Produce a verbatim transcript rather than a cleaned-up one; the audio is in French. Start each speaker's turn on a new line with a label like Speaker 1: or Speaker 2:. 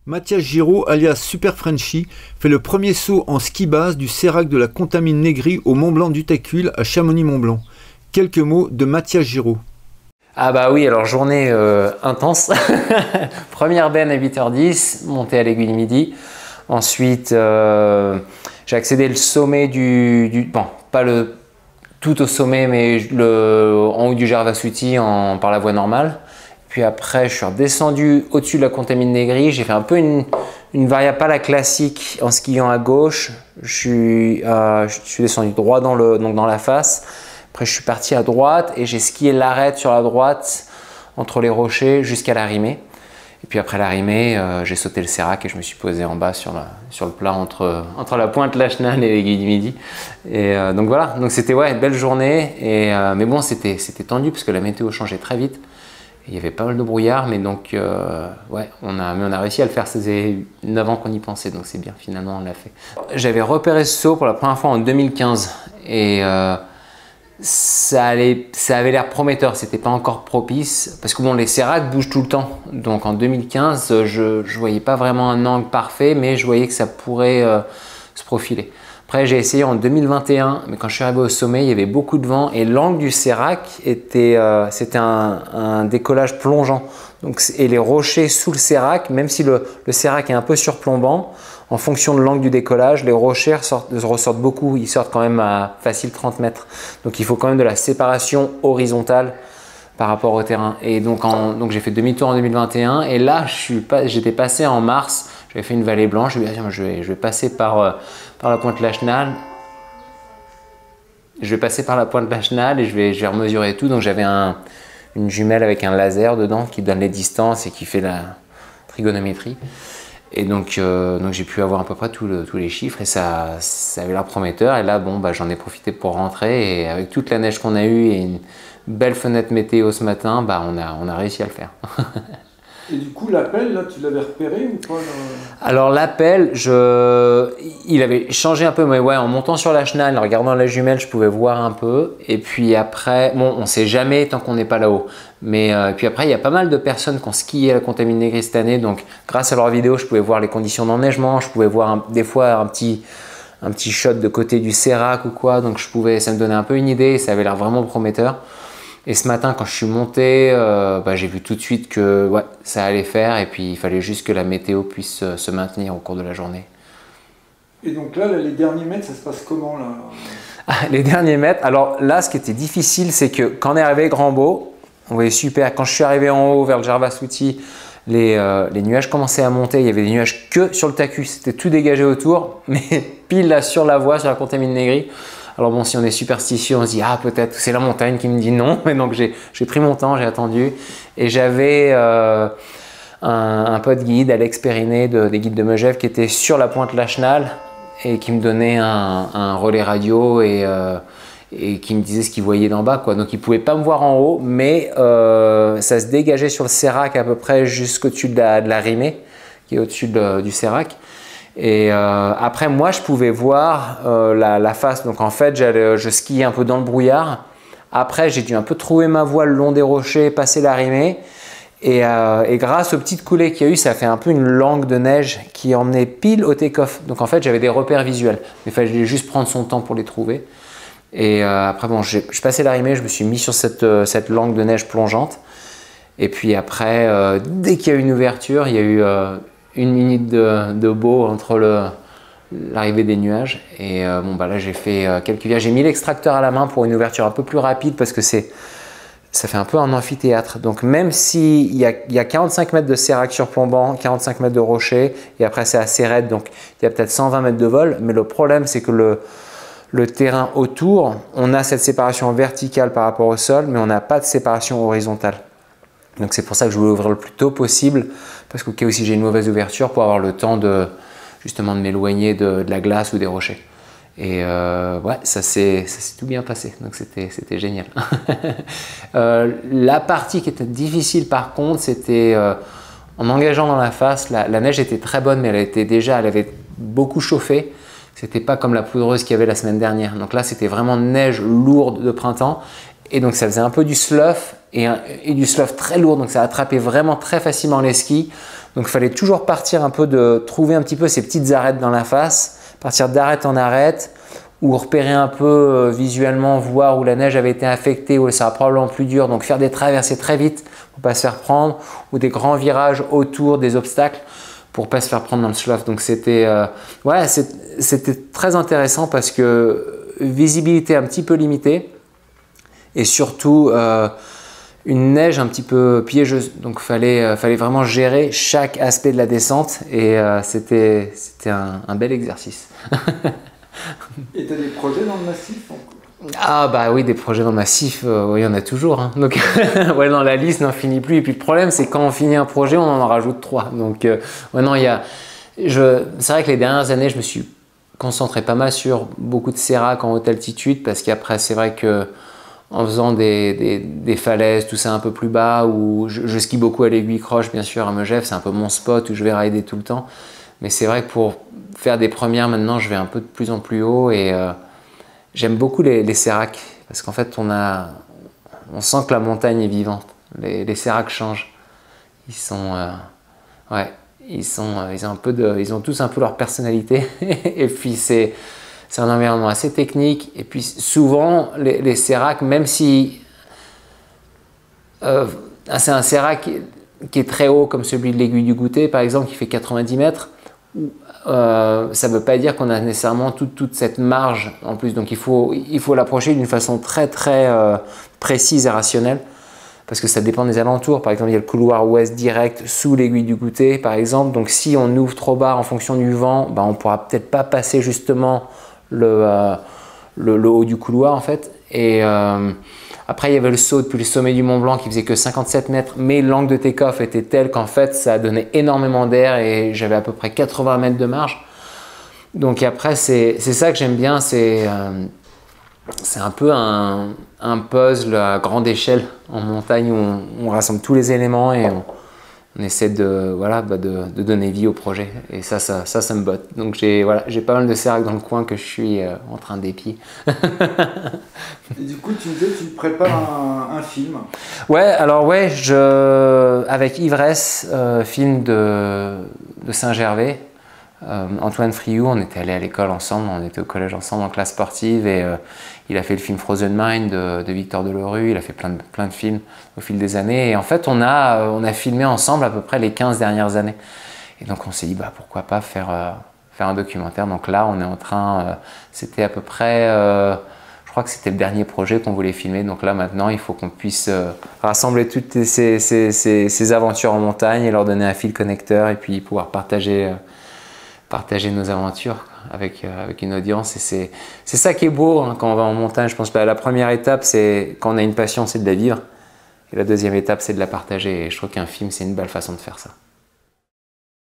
Speaker 1: Mathias Giraud, alias Super Frenchy, fait le premier saut en ski base du sérac de la Contamine Negri au Mont Blanc du Tacul à Chamonix-Mont-Blanc. Quelques mots de Mathias Giraud.
Speaker 2: Ah bah oui, alors journée euh, intense. Première benne à huit heures dix, montée à l'Aiguille du Midi. Ensuite, euh, j'ai accédé le sommet du, du... Bon, pas le tout au sommet, mais le, en haut du Gervasouti en, par la voie normale. Puis après, je suis redescendu au-dessus de la Contamine Negri. J'ai fait un peu une, une variable, pas la classique, en skiant à gauche. Je suis, euh, je suis descendu droit dans, le, donc dans la face. Après, je suis parti à droite et j'ai skié l'arête sur la droite entre les rochers jusqu'à l'arrimée. Et puis après l'arrimée, euh, j'ai sauté le sérac et je me suis posé en bas sur, la, sur le plat entre, entre la pointe Lachenal et l'Aiguille du Midi. Et euh, donc voilà, donc c'était ouais, une belle journée. Et, euh, mais bon, c'était tendu parce que la météo changeait très vite. Il y avait pas mal de brouillard, mais donc euh, ouais, on a, mais on a réussi à le faire. Ça faisait neuf ans qu'on y pensait, donc c'est bien, finalement on l'a fait. J'avais repéré ce saut pour la première fois en deux mille quinze et euh, ça, allait, ça avait l'air prometteur. C'était pas encore propice parce que bon, les séracs bougent tout le temps. Donc en deux mille quinze, je, je voyais pas vraiment un angle parfait, mais je voyais que ça pourrait euh, se profiler. Après, j'ai essayé en deux mille vingt et un, mais quand je suis arrivé au sommet, il y avait beaucoup de vent et l'angle du sérac était, euh, c'était un, un décollage plongeant. Donc, et les rochers sous le sérac, même si le, le sérac est un peu surplombant, en fonction de l'angle du décollage, les rochers ressortent, ressortent beaucoup. Ils sortent quand même à facile trente mètres. Donc, il faut quand même de la séparation horizontale par rapport au terrain. Et donc, en, donc j'ai fait demi-tour en deux mille vingt et un et là, j'étais passé en mars. J'avais fait une vallée blanche. Je me suis dit, je vais, je vais passer par, euh, par la pointe Lachenal. Je vais passer par la pointe Lachenal et je vais, je vais remesurer tout. Donc j'avais un, une jumelle avec un laser dedans qui donne les distances et qui fait la trigonométrie. Et donc, euh, donc j'ai pu avoir à peu près tout le, tous les chiffres et ça, ça avait l'air prometteur. Et là, bon, bah, j'en ai profité pour rentrer et avec toute la neige qu'on a eue et une belle fenêtre météo ce matin, bah, on, a, on a réussi à le faire.
Speaker 3: Et du coup, l'appel, là, tu l'avais repéré ou pas là?
Speaker 2: Alors l'appel, je... il avait changé un peu, mais ouais, en montant sur la chenal, en regardant la jumelle, je pouvais voir un peu. Et puis après, bon, on ne sait jamais tant qu'on n'est pas là-haut. Mais euh, puis après, il y a pas mal de personnes qui ont skié à la Contamine Negri cette année. Donc grâce à leurs vidéos, je pouvais voir les conditions d'enneigement, je pouvais voir un, des fois un petit, un petit shot de côté du sérac ou quoi. Donc je pouvais, ça me donnait un peu une idée et ça avait l'air vraiment prometteur. Et ce matin, quand je suis monté, euh, bah, j'ai vu tout de suite que ouais, ça allait faire et puis il fallait juste que la météo puisse euh, se maintenir au cours de la journée.
Speaker 3: Et donc là, là, les derniers mètres, ça se passe comment là?
Speaker 2: Ah, les derniers mètres, alors là, ce qui était difficile, c'est que quand on est arrivé Grand-Beau, on voyait super. Quand je suis arrivé en haut vers le Gervasouti, les, euh, les nuages commençaient à monter. Il y avait des nuages que sur le Tacul, c'était tout dégagé autour, mais pile là sur la voie, sur la Contamine Negri. Alors bon, si on est superstitieux, on se dit « Ah, peut-être c'est la montagne qui me dit non ». Mais donc, j'ai pris mon temps, j'ai attendu. Et j'avais euh, un, un pote guide, Alex Périné, de, des guides de Megève, qui était sur la pointe Lachenal et qui me donnait un, un relais radio et, euh, et qui me disait ce qu'il voyait d'en bas, quoi. Donc, il ne pouvait pas me voir en haut, mais euh, ça se dégageait sur le sérac à peu près jusqu'au-dessus de la, de la rimée, qui est au-dessus de, du sérac. Et euh, après, moi, je pouvais voir euh, la, la face. Donc, en fait, je skiais un peu dans le brouillard. Après, j'ai dû un peu trouver ma voie le long des rochers, passer l'arrimée. Et, euh, et grâce aux petites coulées qu'il y a eu, ça a fait un peu une langue de neige qui emmenait pile au take-off. Donc, en fait, j'avais des repères visuels. Mais il fallait juste prendre son temps pour les trouver. Et euh, après, bon, je passais l'arrimée, je me suis mis sur cette, cette langue de neige plongeante. Et puis après, euh, dès qu'il y a eu une ouverture, il y a eu... Euh, une minute de, de beau entre l'arrivée des nuages et euh, bon bah là j'ai fait euh, quelques virages. J'ai mis l'extracteur à la main pour une ouverture un peu plus rapide parce que c'est ça fait un peu un amphithéâtre. Donc même s'il y a, y a quarante-cinq mètres de sérac surplombant, quarante-cinq mètres de rocher et après c'est assez raide, donc il y a peut-être cent vingt mètres de vol, mais le problème c'est que le, le terrain autour, on a cette séparation verticale par rapport au sol, mais on n'a pas de séparation horizontale. Donc c'est pour ça que je voulais ouvrir le plus tôt possible parce qu'au cas où si j'ai une mauvaise ouverture pour avoir le temps de justement de m'éloigner de, de la glace ou des rochers. Et euh, ouais, ça s'est tout bien passé, donc c'était c'était génial. euh, la partie qui était difficile par contre, c'était euh, en engageant dans la face, la, la neige était très bonne mais elle était déjà, elle avait beaucoup chauffé. C'était pas comme la poudreuse qu'il y avait la semaine dernière. Donc là c'était vraiment neige lourde de printemps. Et donc ça faisait un peu du slough et, un, et du slough très lourd, donc ça attrapait vraiment très facilement les skis. Donc il fallait toujours partir un peu de trouver un petit peu ces petites arêtes dans la face, partir d'arête en arête, ou repérer un peu euh, visuellement, voir où la neige avait été affectée, où ça sera probablement plus dur, donc faire des traversées très vite pour ne pas se faire prendre, ou des grands virages autour des obstacles pour ne pas se faire prendre dans le slough. Donc c'était euh, ouais, c'était très intéressant parce que visibilité un petit peu limitée et surtout euh, une neige un petit peu piégeuse. Donc il fallait, euh, fallait vraiment gérer chaque aspect de la descente et euh, c'était un, un bel exercice.
Speaker 3: Et tu as des projets dans le massif encore?
Speaker 2: Ah bah oui, des projets dans le massif, euh, oui, il y en a toujours. Hein. Donc ouais, dans la liste n'en finit plus. Et puis le problème, c'est quand on finit un projet, on en rajoute trois. Donc euh, ouais, non, il y a... Je... C'est vrai que les dernières années, je me suis concentré pas mal sur beaucoup de sérac en haute altitude parce qu'après, c'est vrai que en faisant des, des, des falaises, tout ça un peu plus bas, où je, je skie beaucoup à l'Aiguille Croche, bien sûr, à Megève, c'est un peu mon spot où je vais rider tout le temps. Mais c'est vrai que pour faire des premières, maintenant, je vais un peu de plus en plus haut et euh, j'aime beaucoup les, les séracs parce qu'en fait, on, a, on sent que la montagne est vivante. Les, les séracs changent. Ils sont, euh, ouais, ils sont, euh, ils ont un peu de, ils ont tous un peu leur personnalité et puis c'est, c'est un environnement assez technique. Et puis souvent, les, les séracs, même si euh, c'est un sérac qui, qui est très haut comme celui de l'Aiguille du Goûter, par exemple, qui fait quatre-vingt-dix mètres. Euh, ça ne veut pas dire qu'on a nécessairement toute, toute cette marge en plus, donc il faut il faut l'approcher d'une façon très très euh, précise et rationnelle parce que ça dépend des alentours. Par exemple, il y a le couloir ouest direct sous l'Aiguille du Goûter par exemple, donc si on ouvre trop bas en fonction du vent, bah, on ne pourra peut-être pas passer justement le, euh, le, le haut du couloir en fait. Et euh, après il y avait le saut depuis le sommet du Mont Blanc qui faisait que cinquante-sept mètres, mais l'angle de take-off était tel qu'en fait ça donnait énormément d'air et j'avais à peu près quatre-vingts mètres de marge. Donc après c'est ça que j'aime bien, c'est euh, c'est un peu un, un puzzle à grande échelle en montagne où on, on rassemble tous les éléments et on, on essaie de, voilà, bah de, de donner vie au projet. Et ça, ça, ça, ça me botte. Donc j'ai voilà, j'ai pas mal de sérac dans le coin que je suis euh, en train d'épier.
Speaker 3: Et du coup, tu me disais, tu prépares un, un film.
Speaker 2: Ouais, alors ouais, je, avec Ivresse, euh, film de, de Saint-Gervais, euh, Antoine Friou, on était allés à l'école ensemble, on était au collège ensemble en classe sportive et euh, il a fait le film Frozen Mind de, de Victor Delerue, il a fait plein de, plein de films au fil des années et en fait on a, on a filmé ensemble à peu près les quinze dernières années. Et donc on s'est dit bah, pourquoi pas faire, euh, faire un documentaire. Donc là on est en train, euh, c'était à peu près, euh, je crois que c'était le dernier projet qu'on voulait filmer. Donc là maintenant il faut qu'on puisse euh, rassembler toutes ces, ces, ces, ces aventures en montagne et leur donner un fil connecteur et puis pouvoir partager, euh, partager nos aventures avec, euh, avec une audience. Et c'est ça qui est beau hein, quand on va en montagne. Je pense que la première étape, c'est quand on a une passion, c'est de la vivre. Et la deuxième étape, c'est de la partager. Et je trouve qu'un film, c'est une belle façon de faire ça.